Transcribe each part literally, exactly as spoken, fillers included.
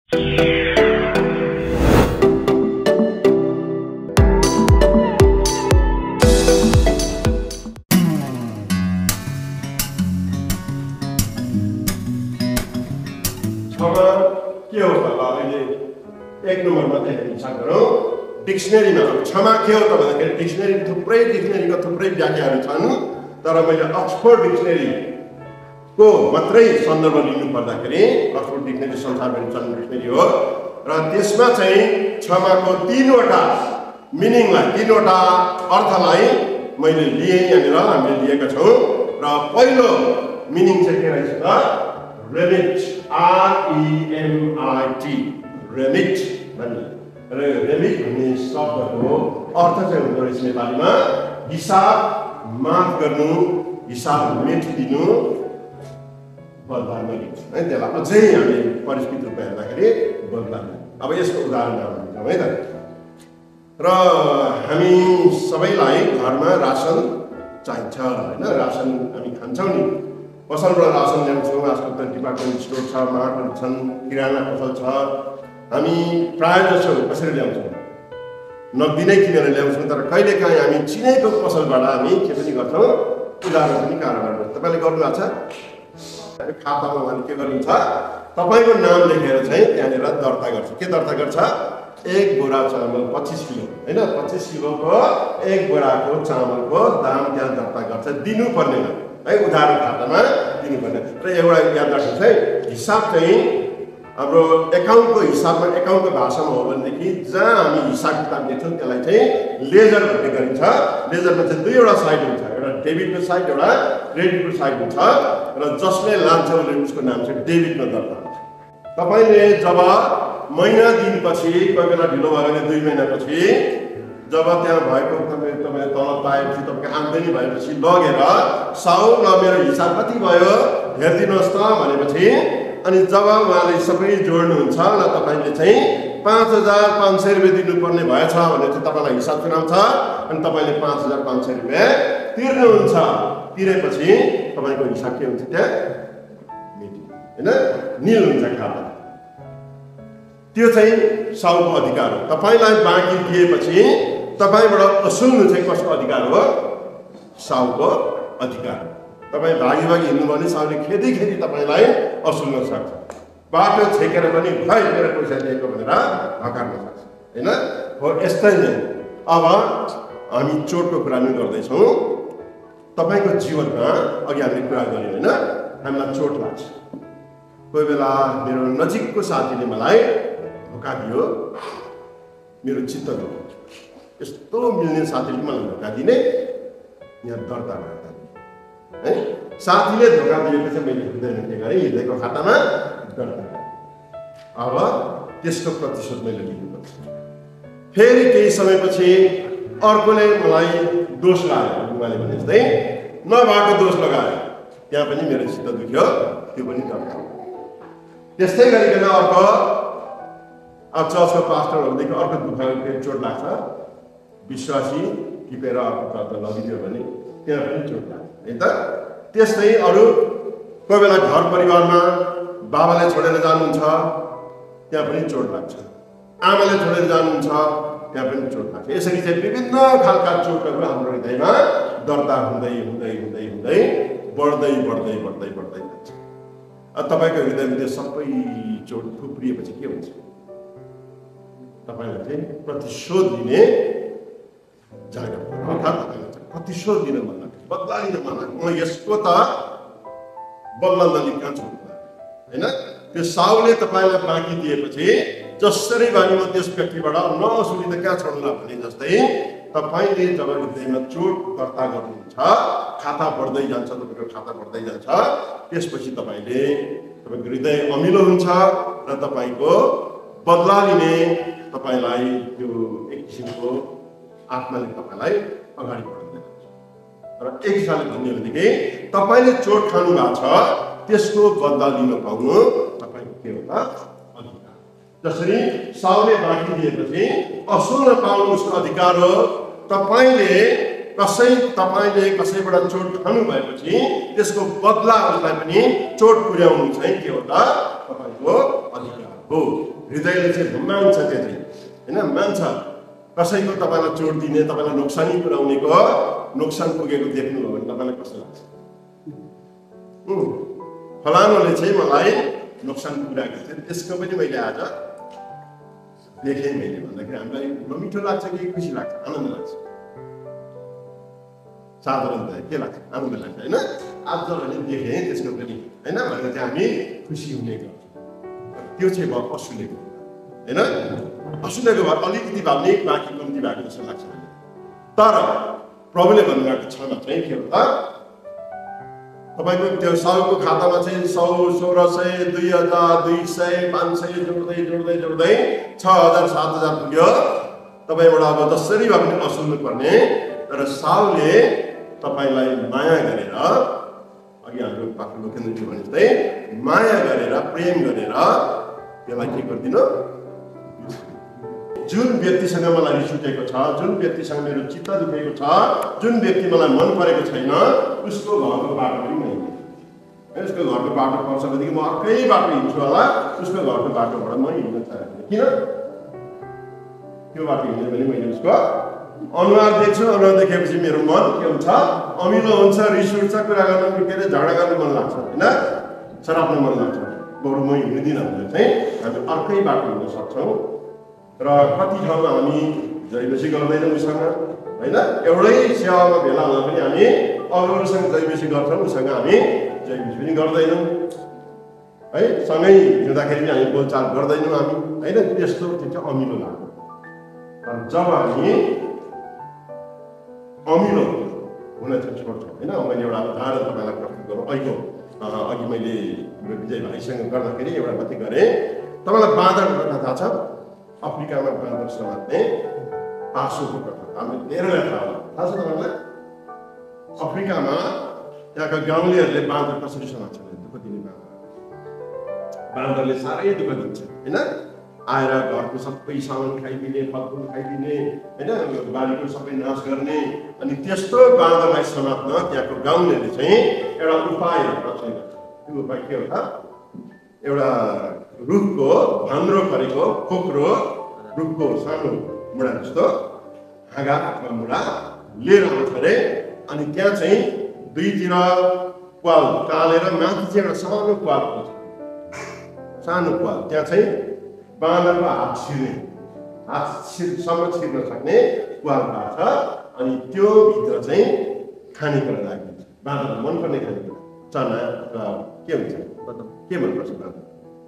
के हो त अहिले एक नम्बर मात्रै हिसाब गरौँ डिक्सनरीमा क्षमा के हो त भन्दाखेरि डिक्सनरी थुप्रै डिक्सनरीको थुप्रै व्याख्याहरू छन् तर मैले अक्सफोर्ड डिक्सनरीको मात्रै सन्दर्भ लिनु पर्दाखेरि अक्सफोर्ड डिक्सनरी संसारभरि चल्ने डिक्सनरी हो र त्यसमा चाहिँ क्षमाको तीनवटा मिनिङलाई तीनवटा अर्थलाई मैले लिएँ यहाँनिर हामीले लिएका छौँ र पहिलो मिनिङ चाहिँ के रहेछ त remit R E M I T remit भन्ने र रेमिट भन्ने शब्दको अर्थ चाहिँ हुँदो रहेछ नेपालीमा हिसाब माफ गर्नु हिसाब मेटिदिनु बदलामा लिनु है त्यसलाई अझै हामी परिष्कृत रूपमा हेर्दाखेरि बदलामा अब यसको उदाहरण दिन्छौँ है त र हामी सबैलाई घरमा रासन चाहिन्छ होइन रासन हामी खान्छौँ नि पसलबाट रासन ल्याउँछौँ आजकल त डिपार्टमेन्ट स्टोर छ मार्टहरू छन् किराना पसल छ हामी प्रायः जसो कसरी ल्याउँछौँ नगदी नै किनेर ल्याउँछौँ तर कहिलेकाहीँ हामी चिनेको पसलबाट हामी के पनि गर्छौँ उधारो पनि कारोबार गर्छौँ तपाईँले गर्नुभएको छ खातामा उहाँले के गर्नुहुन्छ तपाईँको नाम लेखेर चाहिँ त्यहाँनिर दर्ता गर्छ के दर्ता गर्छ एक बोरा चामल पच्चिस किलो होइन पच्चिस किलोको एक बोराको चामलको दाम त्यहाँ दर्ता गर्छ दिनुपर्ने है उधारो खातामा दिनुपर्ने र एउटा याद राख्नुहोस् है हिसाब चाहिँ हाम्रो एकाउन्टको हिसाबमा एकाउन्टको भाषामा हो भनेदेखि जहाँ हामी हिसाब किताब लेख्छौँ त्यसलाई चाहिँ लेजर भन्ने गरिन्छ लेजरमा चाहिँ दुईवटा साइड हुन्छ एउटा डेबिटको साइड एउटा क्रेडिटको साइड हुन्छ र जसले लान्छ उसले उसको नाम चाहिँ डेबिटमा दर्ता हुन्छ तपाईँले जब महिना दिनपछि कोही बेला ढिलो भयो भने दुई महिनापछि जब त्यहाँ भएको तपाईँ तपाईँले तलब पाएपछि तपाईँको आम्दानी भएपछि लगेर साउ ल मेरो हिसाब कति भयो हेरिदिनुहोस् त भनेपछि अनि जब उहाँले सबै जोड्नुहुन्छ र तपाईँले चाहिँ पाँच हजार पाँच सय रुपियाँ दिनुपर्ने भएछ भने चाहिँ तपाईँलाई हिसाब सुनाउँछ अनि तपाईँले पाँच हजार पाँच सय रुपियाँ तिर्नुहुन्छ तिरेपछि तपाईँको हिसाब के हुन्छ त्यहाँ होइन निल हुन्छ खाता त्यो चाहिँ साउको अधिकार हो तपाईँलाई बाँकी दिएपछि तपाईँबाट असुल्नु चाहिँ कसको अधिकार हो साउको अधिकार तपाईँ भागी भागी हिँड्नुभयो भने साउले खेदी खेदी तपाईँलाई असुल्न सक्छ बाटो छेकेर पनि खै मेरो पैसा दिएको भनेर हकार्न सक्छ होइन हो यस्तै नै अब हामी चोटको कुरा पनि गर्दैछौँ तपाईँको जीवनमा अघि हामीले कुरा गऱ्यौँ होइन हामीलाई चोट लाग्छ कोही बेला मेरो नजिकको साथीले मलाई धोका दियो मेरो चित्त दुख्यो यस्तो मिल्ने साथीले मलाई धोका दिने यहाँ दर्ता गर्दा है साथीले धोका दिएपछि मैले हृदयमा के गरेँ हृदयको खातामा दर्ता गरेँ अब त्यसको प्रतिशोध मैले लिनुपर्छ फेरि केही समयपछि अर्कोले मलाई दोष लगायो उहाँले भने जस्तै नभएको दोष लगायो त्यहाँ पनि मेरो चित्त दुख्यो त्यो पनि दर्ता त्यस्तै गरिकन अर्को अब चर्चको पास्टरहरूदेखि अर्को दुःख चोट लाग्छ विश्वासी टिपेर अर्को तर्फ लगिदियो भने त्यहाँ पनि चोट लाग्छ है त त्यस्तै अरू कोही बेला घर परिवारमा बाबाले छोडेर जानुहुन्छ त्यहाँ पनि चोट लाग्छ आमाले छोडेर जानुहुन्छ त्यहाँ पनि चोट लाग्छ यसरी चाहिँ विभिन्न खालका चोटहरू हाम्रो हृदयमा दर्ता हुँदै हुँदै हुँदै हुँदै बढ्दै बढ्दै बढ्दै बढ्दै जान्छ तपाईँको हृदयमा त्यो सबै चोट थुप्रिएपछि के हुन्छ तपाईँलाई चाहिँ प्रतिशोध लिने जागा अर्थात् प्रतिशोध लिन मन लाग्छ बदला लिन मन लाग्छ म यसको त बदला नलिन कहाँ छु होइन त्यो साउले तपाईँलाई बाँकी दिएपछि जसरी बानी म त्यस व्यक्तिबाट नअसुली त कहाँ छोड्ला भने जस्तै तपाईँले जब हृदयमा चोट दर्ता गर्नुहुन्छ खाता बढ्दै जान्छ तपाईँको खाता बढ्दै जान्छ त्यसपछि तपाईँले तपाईँको हृदय अमिलो हुन्छ र तपाईँको बदला लिने तपाईँलाई त्यो एक किसिमको आत्माले तपाईँलाई अगाडि बढाउँदै जान्छ र एक हिसाबले भन्ने भनेदेखि तपाईँले चोट खानु भएको छ त्यसको बदला लिन पाउनु तपाईँको के हो त अधिकार जसरी साउले बाँकी दिएपछि असुल पाउनु उसको अधिकार हो तपाईँले कसै तपाईँले कसैबाट चोट खानु भएपछि त्यसको बदला उसलाई पनि चोट पुर्याउनु चाहिँ के हो त तपाईँको अधिकार हो हृदयले चाहिँ मान्छ त्यो चाहिँ होइन मान्छ कसैको तपाईँलाई चोट दिने तपाईँलाई नोक्सानी पुर्याउनेको नोक्सान पुगेको देख्नुभयो भने तपाईँलाई कस्तो लाग्छ फलानुले चाहिँ मलाई नोक्सान पुर्याएको थियो त्यसको पनि मैले आज देखेँ मैले भन्दाखेरि हामीलाई नमिठो लाग्छ कि खुसी लाग्छ आनन्द लाग्छ साधारणतया के लाग्छ आनन्द लाग्छ होइन आज भने देखेँ त्यसको पनि होइन भनेर चाहिँ हामी खुसी हुने गर्छौँ त्यो चाहिँ भयो असुलेको होइन असुलेको भए अलिकति भए पनि बाँकी कम्ती भएको जस्तो लाग्छ तर प्रभुले भन्नुभएको छमा चाहिँ के हो त तपाईँको त्यो सौको खातामा चाहिँ सौ सोह्र सय दुई हजार दुई सय पाँच सय जोड्दै जोड्दै जोड्दै छ हजार सात हजार पुग्यो तपाईँबाट अब जसरी भए पनि असुल्नु पर्ने तर साउले तपाईँलाई माया गरेर अघि हाम्रो पात्र लोकेन्द्रजी भने जस्तै माया गरेर प्रेम गरेर त्यसलाई के गरिदिनु जुन व्यक्तिसँग मलाई रिस उठेको छ जुन व्यक्तिसँग मेरो चित्त दुखेको छ जुन व्यक्ति मलाई मन परेको छैन उसको घरको बाटो पनि म उसको घरको बाटो पर्छ भनेदेखि म अर्कै बाटो हिँड्छु होला उसको घरको बाटोबाट म हिँड्न चाहन्छु किन त्यो बाटो हिँड्यो भने मैले उसको अनुहार देख्छु अनुहार देखेपछि मेरो मन के हुन्छ अमिलो हुन्छ रिस उठ्छ कुरा गर्न के अरे झगडा गर्न मन लाग्छ होइन सराप्न मन लाग्छ बरु म हिँड्दिनँ भने चाहिँ हामी अर्कै बाटो हिँड्न सक्छौँ र कति ठाउँमा हामी जयबेसी गर्दैनौँ उसँग होइन एउटै सेवामा भेला हुँदा पनि हामी अरूसँग जयबेसी गर्छौँ उसँग हामी जयबेसी पनि गर्दैनौँ है सँगै हिँड्दाखेरि पनि हामी बोलचाल गर्दैनौँ हामी होइन त्यस्तो त्यो चाहिँ अमिलो लाग्छ तर जब हामी अमिलो हुन चाहिँ छोड्छौँ होइन मैले एउटा उदाहरण तपाईँलाई प्रस्तुत गरौँ अहिलेको अघि मैले विजय भाइसँग गर्दाखेरि एउटा कति गरेँ तपाईँलाई बाँदरको कथा थाहा छ अफ्रिकामा बाँदर समात्ने पासोको कथा हामी धेरैलाई थाहा होला थाहा छ तपाईँलाई अफ्रिकामा त्यहाँका गाउँलेहरूले बाँदर कसरी समात्छन् दुःख दिने बाँदर बाँदरले साह्रै दुःख दिन्छ होइन आएर घरको सबै सामान खाइदिने फलफुल खाइदिने होइन बारीको सबै नाश गर्ने अनि त्यस्तो बाँदरलाई समात्न त्यहाँको गाउँलेले चाहिँ एउटा उपाय रचना गर्छ त्यो उपाय के हो त एउटा रुखको भान्द्रो परेको खोक्रो रुखको सानो मुढा जस्तो हाँगा अथवा मुढा लिएर आउँछ अरे अनि त्यहाँ चाहिँ दुईतिर पाल टालेर माथि चाहिँ एउटा सानो पाल हुन्छ सानो पाल त्यहाँ चाहिँ बाँदरको हात छिर्ने हात छिरसम्म छिर्न सक्ने पाल पार्छ अनि त्यो भित्र चाहिँ खानेकुरा राखिदिन्छ बाँदरलाई मनपर्ने खानेकुरा चना अथवा के हुन्छ के मनपर्छ बाँदर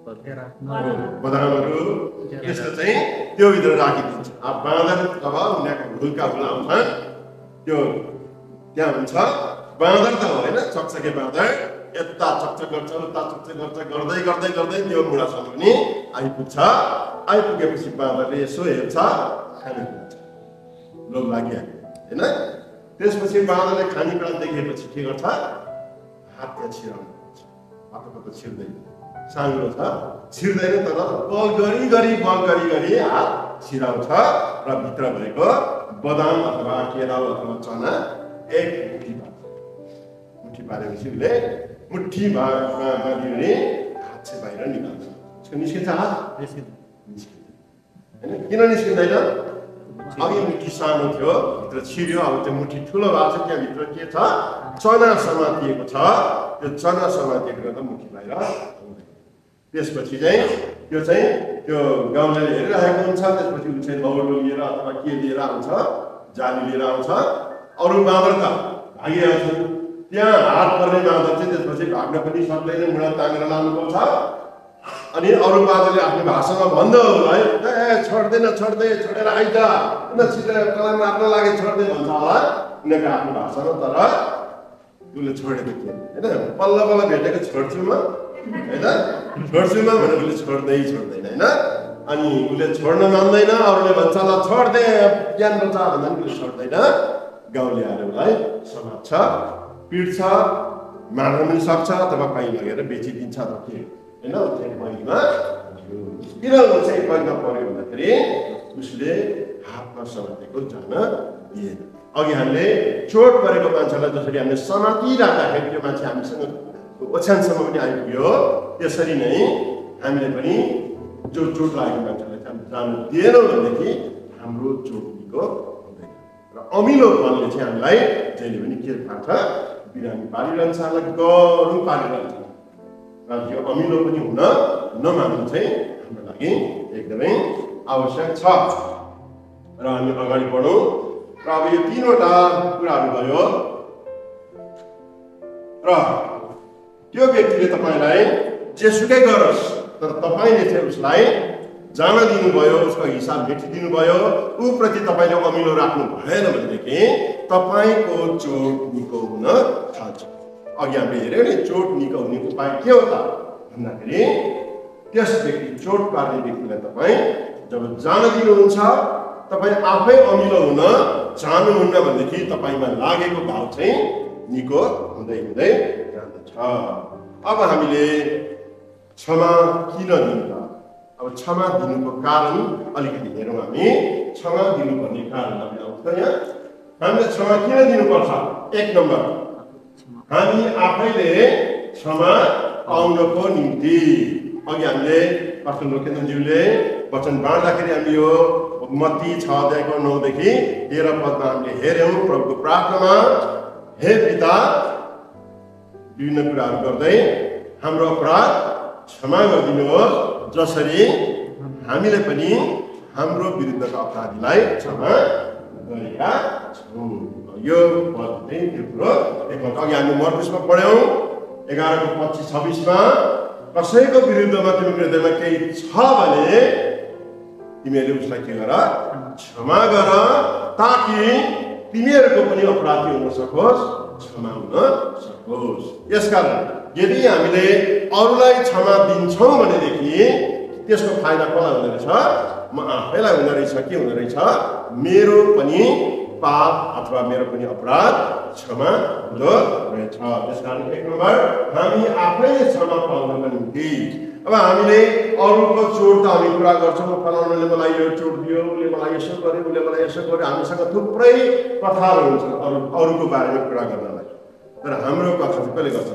बदामहरू त्यस्तो चाहिँ त्यो भित्र राखिदिन्छ अब बाँदर अब उनीहरूको हुल्का हुल आउँछ त्यो त्यहाँ हुन्छ बाँदर त हो होइन चकचके बाँदर यता चकचक गर्छ उता चकचक गर्छ गर्दै गर्दै गर्दै त्यो मुढासम्म पनि आइपुग्छ आइपुगेपछि बाँदरले यसो हेर्छ खानेकुरा लोभ लागिहाल्यो होइन त्यसपछि बाँदरले खानेकुरा देखेपछि के गर्छ हात त्यहाँ छिराउनु पातो पातो छिर्दैन साङ्लो छ छिर्दैन तर बल गरी गरी बल गरी गरी हात छिराउँछ र भित्र भएको बदाम अथवा केराउ अथवा चना एक मुठी पार्छ मुठी पारेपछि उसले मुठी बाँधिने हात चाहिँ बाहिर निकाल्छ उसको निस्किन्छ हात निस्किन्छ होइन किन निस्किँदैन अघि मुठी सानो थियो भित्र छिर्यो अब त्यो मुठी ठुलो भएको छ त्यहाँभित्र के छ चना समातिएको छ त्यो चना समातिएको गर्दा मुठी बाहिर त्यसपछि चाहिँ त्यो चाहिँ त्यो गाउँले हेरिरहेको हुन्छ त्यसपछि ऊ चाहिँ लौरो लिएर अथवा के लिएर आउँछ जाली लिएर आउँछ अरू बाँदर त भागिहाल्छन् त्यहाँ हात पर्ने बाँदर चाहिँ त्यसपछि भाग्न पनि सक्दैन मुढा तानेर लानुपर्छ अनि अरू बाँदरले आफ्नो भाषामा भन्दो है ए छोड्दैन छोड्दै छोडेर आइज उनीहरूसित तँलाई मार्न लागि छोड्दै भन्छ होला उनीहरूको आफ्नो भाषामा तर उसले छोडेको थियो होइन पल्ल पल्ल भेटेको छोड्छु म होइन छोड्छु म भनेर उसले छोड्दै छोड्दैन होइन अनि उसले छोड्न मान्दैन अरूले भन्छ ल छोड्दे ज्ञान बच्चा भन्दा पनि उसले छोड्दैन गाउँले आएर उसलाई समात्छ पिट्छ मार्न पनि सक्छ अथवा कहीँ लगेर बेचिदिन्छ त के होइन चाहिँ पहिलीमा किन ऊ चाहिँ पहिला पऱ्यो भन्दाखेरि उसले हातमा समातेको जान दिएन अघि हामीले चोट परेको मान्छेलाई जसरी हामीले समातिराख्दाखेरि त्यो मान्छे हामीसँग ओछ्यानसम्म पनि आइपुग्यो त्यसरी नै हामीले पनि जो चोट लागेको मान्छेलाई चाहिँ जानु दिएनौँ भनेदेखि हाम्रो चोट निको हुँदैन। र अमिलोपनले चाहिँ हामीलाई जहिले पनि के पार्छ, बिरामी पारिरहन्छ, हामीलाई गह्रौँ पारिरहन्छ। र यो अमिलो पनि हुन नमान्नु चाहिँ हाम्रो लागि एकदमै आवश्यक छ। र हामी अगाडि बढौँ। र अब यो तीनवटा कुराहरू भयो। र त्यो व्यक्तिले तपाईँलाई जेसुकै गरोस्, तर तपाईँले चाहिँ उसलाई जान दिनुभयो, उसको हिसाब मेटिदिनु भयो, ऊप्रति तपाईँले अमिलो राख्नु भएन भनेदेखि तपाईँको चोट निको हुन थाल्छ। अघि हामीले हेऱ्यौँ नि, चोट निको हुने उपाय के हो त भन्दाखेरि त्यस व्यक्ति, चोट पार्ने व्यक्तिलाई तपाईँ जब जान दिनुहुन्छ, तपाईँ आफै अमिलो हुन चाहनुहुन्न भनेदेखि तपाईँमा लागेको घाउ चाहिँ निको हुँदै हुँदै जाँदछ। अब हामीले क्षमा किन दिनु त? अब क्षमा दिनुको कारण अलिकति हेरौँ। हामी क्षमा दिनुपर्ने कारणहरू आउँछ यहाँ। हामीले क्षमा किन दिनुपर्छ? एक नम्बर, हामी आफैले क्षमा पाउनको निम्ति। अघि हामीले पास्टर लोकेन्द्रज्यूले वचन बाँड्दाखेरि हामी यो मत्ती छ अध्यायको नौदेखि तेह्र पदमा हामीले हेऱ्यौँ प्रभुको प्रार्थनामा, हे पिता, विभिन्न कुराहरू गर्दै हाम्रो अपराध क्षमा गरिदिनुहोस्, जसरी हामीले पनि हाम्रो विरुद्धका अपराधीलाई क्षमा गरेका छौँ। यो पद चाहिँ त्यो कुरो एकपल्ट अघि हामी मर्कुसमा पढ्यौँ एघारको पच्चिस छब्बिसमा, कसैको विरुद्धमा तिम्रो हृदयमा केही छ भने तिमीहरूले उसलाई के गर, क्षमा गर, ताकि तिमीहरूको पनि अपराधी हुन सकोस्, क्षमा हुन सकोस्। यसकारण यदि हामीले अरूलाई क्षमा दिन्छौँ भनेदेखि त्यसको फाइदा कसलाई हुँदो रहेछ? म आफैलाई हुँदो रहेछ। के हुँदो रहेछ? मेरो पनि पाप अथवा मेरो पनि अपराध क्षमा हुँदो रहेछ। त्यसकारण एक नम्बर, हामी आफैले क्षमा पाउनको निम्ति। अब हामीले अरूको चोट त हामी कुरा गर्छौँ, फलाउनेले मलाई यो चोट दियो, उसले मलाई यसो गर्यो, उसले मलाई यसो गर्यो। हामीसँग थुप्रै कथाहरू हुन्छ अरू अरूको बारेमा कुरा गर्नलाई। तर हाम्रो कथा चाहिँ कहिले गर्छ?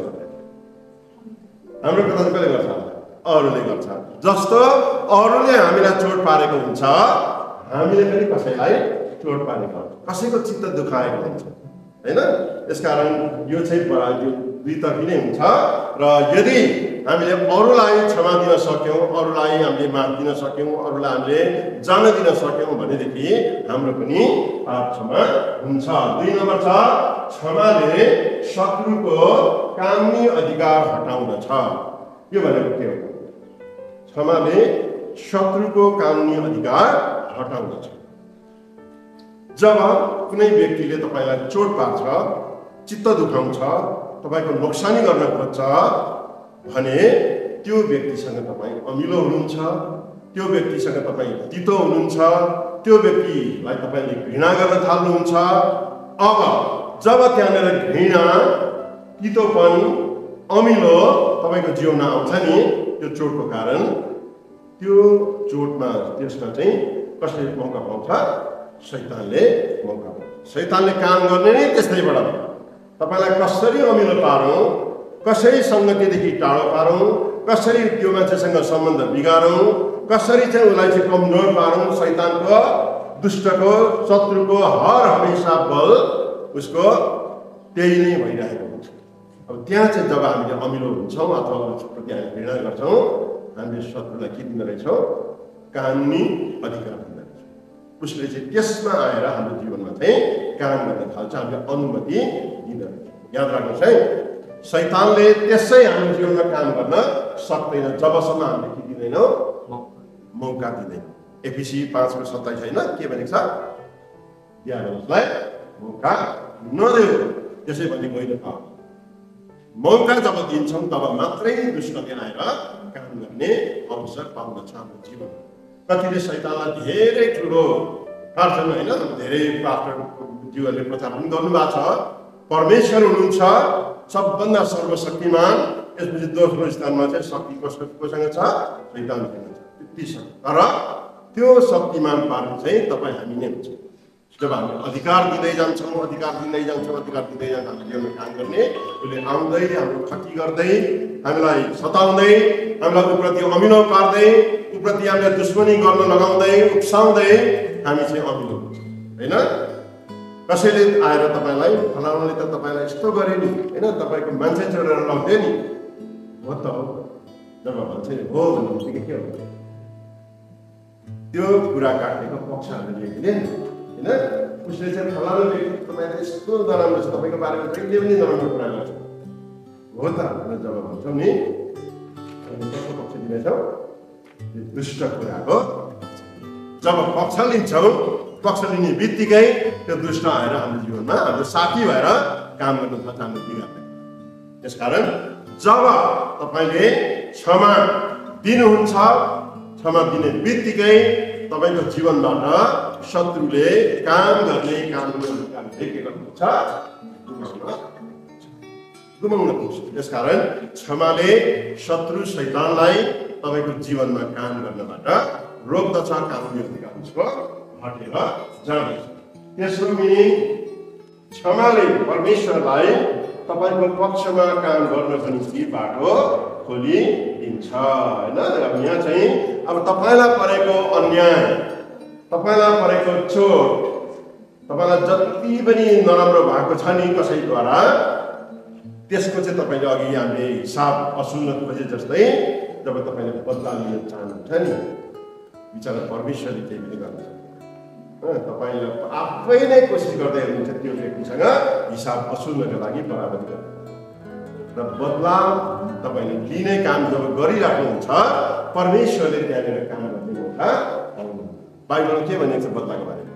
हाम्रो कथा चाहिँ कहिले गर्छ? अरूले गर्छ। जस्तो अरूले हामीलाई चोट पारेको हुन्छ, हामीले पनि कसैलाई चोट पारेको हुन्छ, कसैको चित्त दुखाएको हुन्छ, होइन? यसकारण यो चाहिँ यो दुईतर्फी नै हुन्छ। र यदि हामीले अरूलाई क्षमा दिन सक्यौँ, अरूलाई हामीले माफ दिन सक्यौँ, अरूलाई हामीले जान दिन सक्यौँ भनेदेखि हाम्रो पनि पाप क्षमा हुन्छ। दुई नम्बर छ, क्षमाले शत्रुको कानुनी अधिकार हटाउँदछ। यो भनेको के हो? क्षमाले शत्रुको कानुनी अधिकार हटाउँदछ। जब कुनै व्यक्तिले तपाईँलाई चोट पार्छ, चित्त दुखाउँछ, तपाईँको नोक्सानी गर्न खोज्छ भने त्यो व्यक्तिसँग तपाईँ अमिलो हुनुहुन्छ, त्यो व्यक्तिसँग तपाईँ तितो हुनुहुन्छ, त्यो व्यक्तिलाई तपाईँले घृणा गर्न थाल्नुहुन्छ। अब जब त्यहाँनिर घृणा, तितोपन, अमिलो तपाईँको जीवनमा आउँछ नि, त्यो चोटको कारण, त्यो चोटमा त्यसमा चाहिँ कसले मौका पाउँछ? शैतानले मौका पाउँछ। शैतानले काम गर्ने नै त्यस्तैबाट। तपाईँलाई कसरी अमिलो पारौँ, कसरी सङ्गतिदेखि टाढो पारौँ, कसरी त्यो मान्छेसँग सम्बन्ध बिगारौँ, कसरी चाहिँ उसलाई चाहिँ कमजोर पारौँ, शैतानको, दुष्टको, शत्रुको हर हमेसा बल उसको त्यही नै भइरहेको हुन्छ। अब त्यहाँ चाहिँ जब हामीले अमिलो हुन्छौँ अथवा उसप्रति हामी घृणा गर्छौँ, हामीले शत्रुलाई के दिँदो रहेछौँ? कानुनी अधिकार दिँदो रहेछौँ। उसले चाहिँ त्यसमा आएर हाम्रो जीवनमा चाहिँ काम गर्न थाल्छ, हामीले अनुमति दिँदो रहेछौँ। याद राख्नुहोस् है, शैतानले त्यसै हाम्रो जीवनमा काम गर्न सक्दैन जबसम्म हामीले के दिँदैनौँ? मौका दिँदैनौँ। एफिसी पाँचको सत्ताइस होइन के भनेको छ? दियालाई मौका नदेऊ, त्यसै भनेको होइन। मौका जब दिन्छौँ तब मात्रै दुष्टले आएर काम गर्ने अवसर पाउँदछ हाम्रो जीवन। कतिले शैतानलाई धेरै ठुलो पार्छन् होइन, धेरै पास्टरज्यूहरूले प्रचार पनि गर्नुभएको छ, परमेश्वर हुनुहुन्छ सबभन्दा सर्वशक्तिमान, यसपछि दोस्रो स्थानमा चाहिँ शक्ति कोसँग छ? शैतानसँग छ। त्यति छ। तर त्यो शक्तिमान पार्नु चाहिँ तपाईँ हामी नै हुन्छ। जब हामी अधिकार दिँदै जान्छौँ अधिकार दिँदै जान्छौँ अधिकार दिँदै जान्छ हाम्रो जीवनमा काम गर्ने उसले आउँदै हाम्रो खती गर्दै हामीलाई सताउँदै हामीलाई उप्रति अमिलो पार्दै उप्रति हामीले दुश्मनी गर्न लगाउँदै उक्साउँदै हामी चाहिँ अमिलो हुन्छ होइन। कसैले आएर तपाईँलाई फलाउनाले त तपाईँलाई यस्तो गरे नि होइन तपाईँको मान्छे चढेर लग्थ्यो नि हो त हो जब भन्छ नि हो भन्ने बित्तिकै के हो त्यो कुरा काटेको पक्षहरू लेखिदिए होइन उसले चाहिँ फलानु व्यक्ति तपाईँलाई यस्तो नराम्रो छ तपाईँको बारेमा जहिले पनि नराम्रो कुरा गर्छ हो त भनेर जब भन्छौँ नि कस्तो पक्ष दिनेछौँ दुष्ट कुराको जब पक्ष लिन्छौँ पक्ष लिने बित्तिकै त्यो दुष्ट आएर हाम्रो जीवनमा हाम्रो साथी भएर काम गर्नु थाल्छ हाम्रो बिगार्दै। त्यसकारण जब तपाईँले क्षमा दिनुहुन्छ क्षमा दिने बित्तिकै तपाईँको जीवनबाट शत्रुले काम गर्ने काम गर्ने के गर्नुहुन्छ गुमाउन पुग्छ। त्यसकारण क्षमाले शत्रु शैतानलाई तपाईँको जीवनमा काम गर्नबाट रोक्दछ काम व्यक्तिका उसको हटेर जाँदैछ। तेस्रो मिनिङ क्षमाले परमेश्वरलाई तपाईँको पक्षमा काम गर्नको निम्ति बाटो खोलिदिन्छ होइन। अब यहाँ चाहिँ अब तपाईँलाई परेको अन्याय तपाईँलाई परेको चोट तपाईँलाई जति पनि नराम्रो भएको छ नि कसैद्वारा त्यसको चाहिँ तपाईँले अघि हामीले हिसाब असुल्न खोजे जस्तै जब तपाईँले बदला लिन चाहनुहुन्छ नि बिचरा परमेश्वरले केही पनि गर्न सक्छ तपाईँले आफै नै कोसिस गर्दै हुनुहुन्छ त्यो व्यक्तिसँग हिसाब असुल्नको लागि बराबरी गर्नु र बदला तपाईँले लिने काम जब गरिराख्नुहुन्छ परमेश्वरले त्यहाँनिर काम गर्ने मौका पाउनु। बाइबलमा के भनेको छ बदलाको बारेमा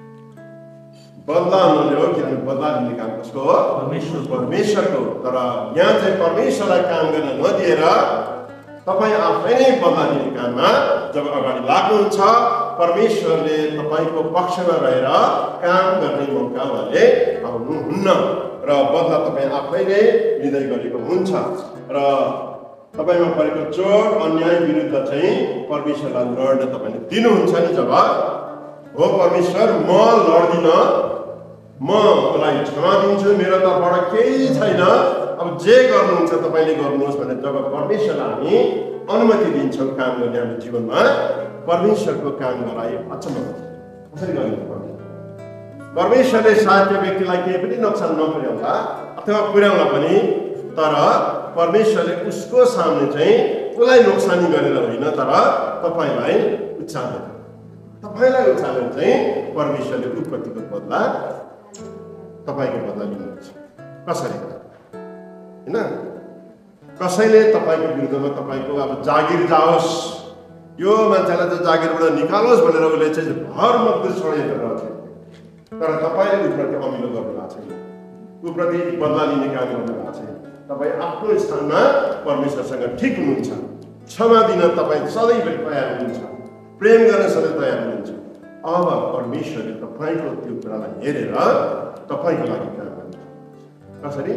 बदला नलियो किनभने बदला लिने काम कसको हो परमेश्वर परमेश्वरको। तर यहाँ चाहिँ परमेश्वरलाई काम गर्न नदिएर तपाईँ आफै नै बदला लिने काममा जब अगाडि लाग्नुहुन्छ परमेश्वरले तपाईँको पक्षमा रहेर काम गर्ने मौका उहाँले पाउनुहुन्न र बदला तपाईँ आफै नै लिँदै गरेको हुन्छ र तपाईँमा परेको चोट अन्याय विरुद्ध चाहिँ परमेश्वरलाई लड्न तपाईँले दिनुहुन्छ नि जब हो परमेश्वर म लड्दिनँ म उसलाई क्षमा दिन्छु मेरो तर्फबाट केही छैन अब जे गर्नुहुन्छ तपाईँले गर्नुहोस् भनेर जब परमेश्वरलाई हामी अनुमति दिन्छौँ काम गर्ने हाम्रो जीवनमा परमेश्वरको काम गराए अचम्म कसरी गर्नुहुन्छ परमेश्वरले सायद त्यो व्यक्तिलाई केही पनि नोक्सान नपुर्याउला अथवा पुर्याउला पनि तर परमेश्वरले उसको सामने चाहिँ उसलाई नोक्सानी गरेर होइन तर तपाईँलाई उचालेर तपाईँलाई उचालेर चाहिँ परमेश्वरले उत्पत्तिको बदला तपाईँको बदला लिनुहुन्छ। कसरी होइन कसैले तपाईँको विरुद्धमा तपाईँको अब जागिर जाओस् यो मान्छेलाई चाहिँ जागिरबाट निकालोस् भनेर उसले चाहिँ हर मजदुर छोडेर रहन्छ तर तपाईँले उप्रति अमिलो गर्नु भएको छैन उप्रति बदला लिने काम गर्नु भएको छैन। तपाईँ आफ्नो स्थानमा परमेश्वरसँग ठिक हुनुहुन्छ क्षमा दिन तपाईँ सधैँभरि तयार हुनुहुन्छ प्रेम गर्न सधैँ तयार हुनुहुन्छ। अब परमेश्वरले तपाईँको त्यो कुरालाई हेरेर तपाईँको लागि काम गर्नुहुन्छ। कसरी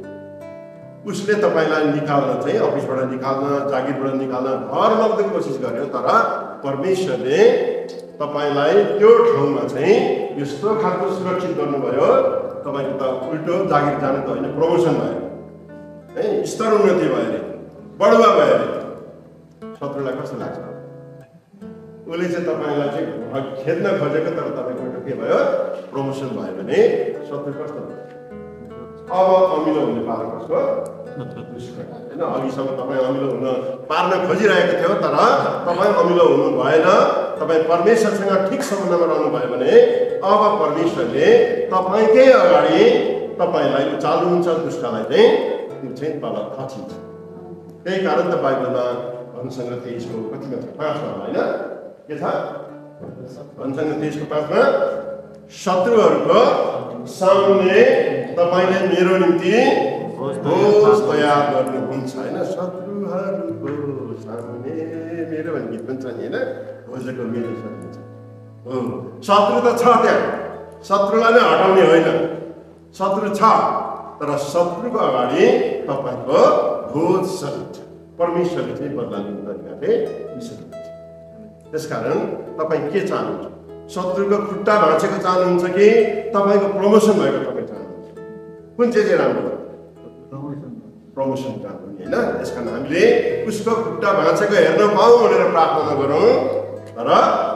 उसले तपाईँलाई निकाल्न चाहिँ अफिसबाट निकाल्न जागिरबाट निकाल्न हर मग्दो कोसिस गर्यो तर परमेश्वरले तपाईँलाई त्यो ठाउँमा चाहिँ यस्तो खालको सुरक्षित गर्नुभयो तपाईँको त उल्टो जागिर जानु त होइन प्रमोसन भयो है स्तर उन्नति भयो अरे बढुवा भयो अरे शत्रुलाई कस्तो लाग्छ उसले चाहिँ तपाईँलाई चाहिँ खेद्न खोजेको तर तपाईँको के भयो प्रमोसन भयो भने शत्रु कस्तो अब अमिलो हुने पालो कसको होइन अघिसम्म तपाईँ अमिलो हुन पार्न खोजिरहेको थियो तर तपाईँ अमिलो हुनु भएन तपाईँ परमेश्वरसँग ठिक सम्बन्धमा रहनु भयो भने अब परमेश्वरले तपाईँकै अगाडि तपाईँलाई उचाल्नुहुन्छ दुष्टलाई चाहिँ त्यो चाहिँ तल खचिन्छ। त्यही कारण त बाइबलमा भन्सङ्ग तेइसको कतिमा छ पाँचमा होइन के छ भन्सङ्ग तेइसको पाँचमा शत्रुहरूको सामने तपाईँले मेरो निम्ति भोज तयार गर्नुहुन्छ होइन शत्रुहरूको सामने मेरो भन्ने गीत पनि छ नि होइन भोजको मेरो शत्रु हो शत्रु त छ त्यहाँ शत्रुलाई नै हटाउने होइन शत्रु छ तर शत्रुको अगाडि तपाईँको भोज सकिन्छ परमेश्वरले चाहिँ बदला लिनु तरिकाले विषय त्यसकारण तपाईँ के चाहनुहुन्छ शत्रुको खुट्टा भाँचेको चाहनुहुन्छ कि तपाईँको प्रमोसन भएको तपाईँ चाहनुहुन्छ? कुन चाहिँ चाहिँ राम्रो? प्रमोसन राम्रो नि होइन। त्यस कारण हामीले उसको खुट्टा भाँचेको हेर्न पाऊँ भनेर प्रार्थना गरौँ। तर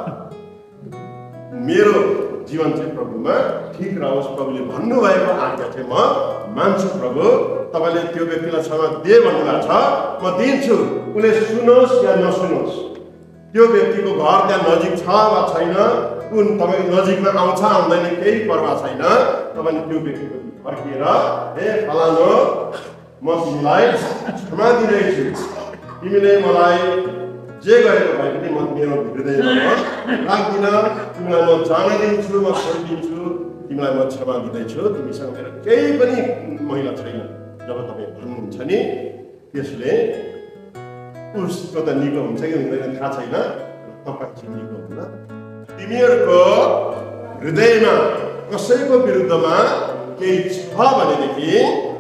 मेरो जीवन चाहिँ प्रभुमा ठिक रहोस्। प्रभुले भन्नुभएको आज्ञा चाहिँ म मान्छु। प्रभु तपाईँले त्यो व्यक्तिलाई क्षमा दे भन्नुभएको छ, म दिन्छु। उसले सुनोस् या नसुनोस्, त्यो व्यक्तिको घर त्यहाँ नजिक छ वा छैन, कुन तपाईँको नजिकमा आउँछ आउँदैन केही परवाह छैन। तपाईँले त्यो व्यक्तिको फर्किएर ए फलानो म तिमीलाई क्षमा दिँदैछु, तिमीले मलाई जे गरेको भए पनि म मेरो हृदयमा राख्दिनँ, तिमीलाई म जान दिन्छु, म छोडिदिन्छु, तिमीलाई म क्षमा दिँदैछु, तिमीसँग मेरो केही पनि महिला छैन। जब तपाईँ भन्नुहुन्छ नि त्यसले उसको त निको हुन्छ कि हुँदैन थाहा छैन, तपाईँ चाहिँ निको हुन्न। तिमीहरूको हृदयमा कसैको विरुद्धमा केही छ भनेदेखि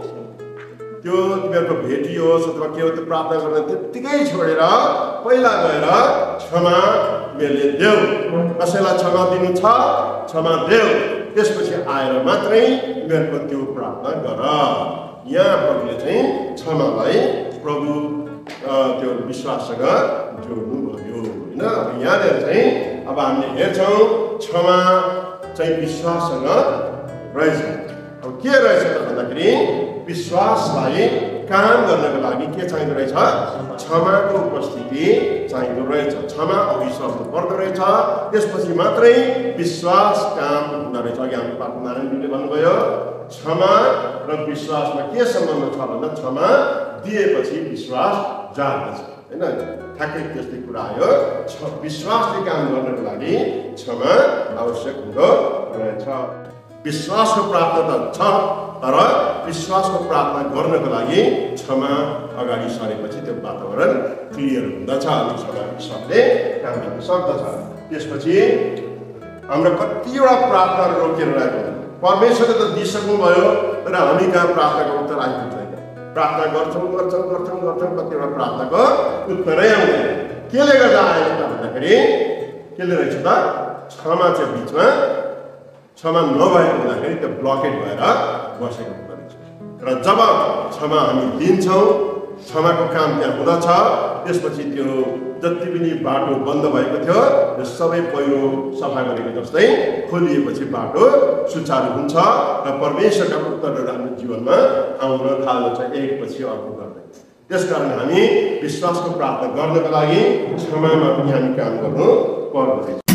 त्यो तिमीहरूको भेटियोस् अथवा के हो त्यो प्रार्थना गर्न त्यत्तिकै छोडेर पहिला गएर क्षमा तिमीहरूले देऊ। कसैलाई क्षमा दिनु छ क्षमा देऊ, त्यसपछि आएर मात्रै तिमीहरूको त्यो प्रार्थना गर। यहाँ प्रभुले चाहिँ क्षमालाई प्रभु त्यो विश्वाससँग जोड्नु भयो होइन। अब यहाँनिर चाहिँ अब हामीले हेर्छौँ क्षमा चाहिँ विश्वाससँग रहेछ। अब के रहेछ त भन्दाखेरि विश्वासलाई काम गर्नको लागि के चाहिँदो रहेछ? क्षमाको उपस्थिति चाहिँदो रहेछ। क्षमा अविश्वासमा पर्दो रहेछ, त्यसपछि मात्रै विश्वास काम हुँदो रहेछ। अघि हाम्रो पाठ नारायणजीले भन्नुभयो क्षमा र विश्वासमा के सम्बन्ध छ भन्दा क्षमा दिएपछि विश्वास जाग्दछ होइन। ठ्याक्कै त्यस्तै कुरा आयो। विश्वासले काम गर्नको लागि क्षमा आवश्यक हुँदो रहेछ। विश्वासको प्रार्थना त छ, तर विश्वासको प्रार्थना गर्नको लागि क्षमा अगाडि सरेपछि त्यो वातावरण क्लियर हुँदछ अनि क्षमा विश्वासले काम गर्न सक्दछ। त्यसपछि हाम्रो कतिवटा प्रार्थनाहरू रोकिएर रहेको हुन्छ। परमेश्वरले त दिइसक्नुभयो तर हामी कहाँ प्रार्थनाको उत्तर आइपुग्दैन। प्रार्थना गर्छौँ गर्छौँ गर्छौँ गर्छौँ कतिवटा प्रार्थनाको उत्तरै आउँदैन। केले गर्दा आएन त भन्दाखेरि केले रहेछ त? क्षमा चाहिँ बिचमा क्षमा नभएको हुँदाखेरि त्यो ब्लकेट भएर बसेको हुँदो रहेछ। र जब क्षमा हामी दिन्छौँ, क्षमाको काम त्यहाँ हुँदछ, त्यसपछि त्यो जति पनि बाटो बन्द भएको थियो त्यो सबै पहिरो सफा गरेको जस्तै खोलिएपछि बाटो सुचारू हुन्छ र परमेश्वरका उत्तरहरू हाम्रो जीवनमा आउन थाल्दछ एकपछि अर्को गर्दै। त्यसकारण हामी विश्वासको प्रार्थना गर्नको लागि क्षमामा पनि हामी काम गर्नु पर्दछ।